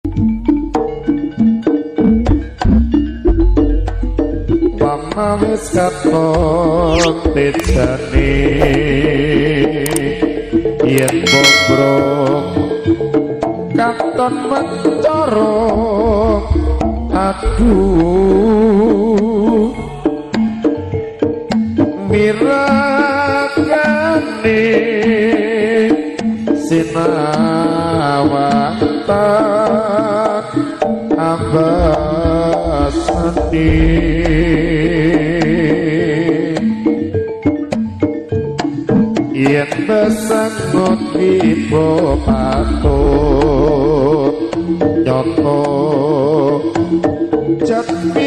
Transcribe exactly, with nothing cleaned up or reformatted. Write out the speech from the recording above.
Mama wis katon tejane yen bobrok katon mencara aduh miragane sinawata ambasane yen besangot tiba patut nyoto jati